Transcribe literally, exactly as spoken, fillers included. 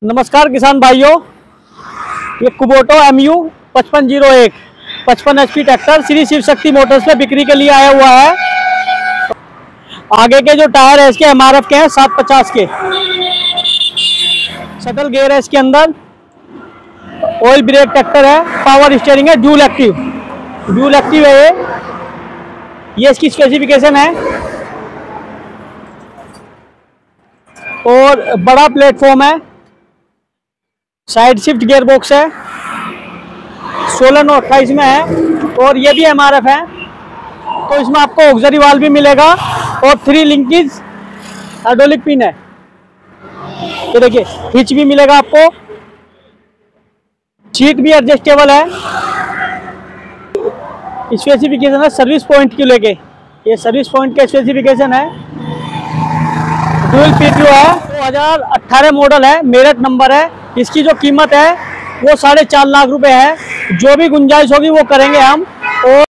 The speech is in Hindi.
नमस्कार किसान भाइयों, ये कुबोटो एम यू पचपन जीरो एक पचपन H P tractor Shri Shiv Shakti motors पे बिक्री के लिए आया हुआ है। आगे के जो टायर है इसके एम आर एफ के हैं सात पचास के। शटल गेयर है इसके अंदर, ऑयल ब्रेक ट्रैक्टर है, पावर स्टीयरिंग है, ड्यूल एक्टिव ड्यूल एक्टिव है ये ये इसकी स्पेसिफिकेशन है। और बड़ा प्लेटफॉर्म है, साइड शिफ्ट गियर बॉक्स है, सोलह नौ अट्ठाईस में है और ये भी एम आर एफ है। तो इसमें आपको ऑक्सिलरी वाल्व भी मिलेगा और थ्री लिंकेज हाइड्रोलिक पिन है। ये देखिए हिच भी मिलेगा आपको, सीट भी एडजस्टेबल है। स्पेसिफिकेशन है सर्विस पॉइंट को लेके, ये सर्विस पॉइंट का स्पेसिफिकेशन है। डुअल पीटीओ है, दो हज़ार अठारह मॉडल है, मेरठ नंबर है। इसकी जो कीमत है वो साढ़े चार लाख रुपए है। जो भी गुंजाइश होगी वो करेंगे हम। और